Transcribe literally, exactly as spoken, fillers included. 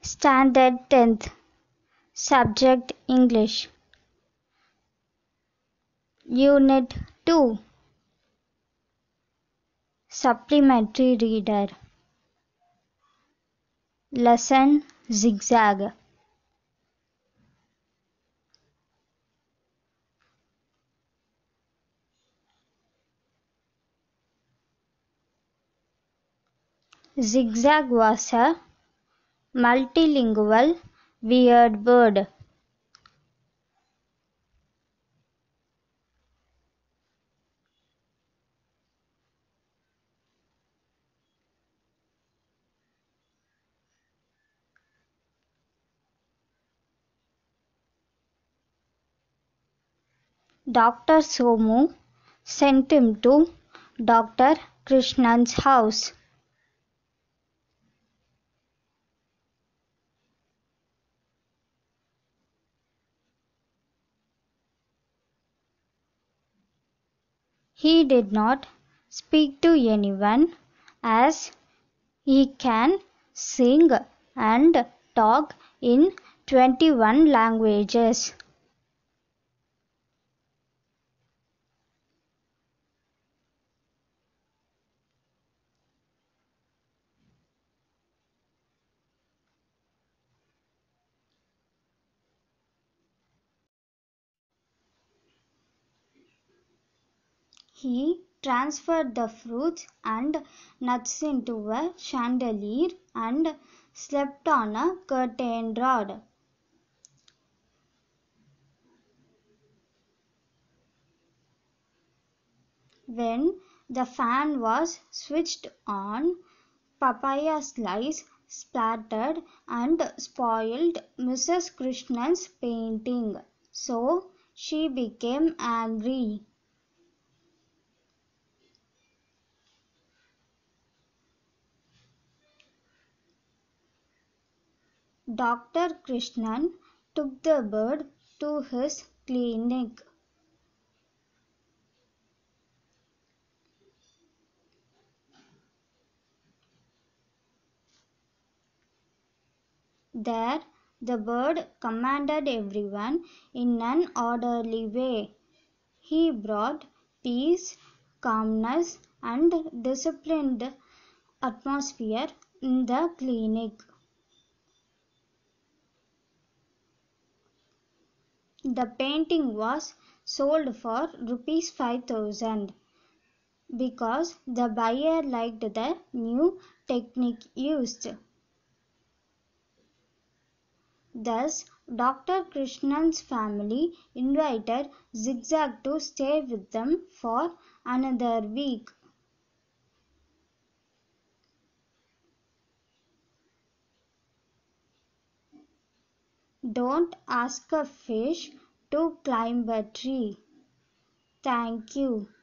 Standard tenth. Subject English. Unit two. Supplementary Reader. Lesson Zigzag. Zigzag was a multilingual weird bird. Doctor Somu sent him to Doctor Krishnan's house. He did not speak to anyone, as he can sing and talk in twenty-one languages. He transferred the fruits and nuts into a chandelier and slept on a curtain rod. When the fan was switched on, papaya slice splattered and spoiled Missus Krishnan's painting, so she became angry. Doctor Krishnan took the bird to his clinic. There, the bird commanded everyone in an orderly way. He brought peace, calmness, and disciplined atmosphere in the clinic. The painting was sold for rupees five thousand because the buyer liked the new technique used. Thus, Doctor Krishnan's family invited Zigzag to stay with them for another week. Don't ask a fish to climb a tree. Thank you.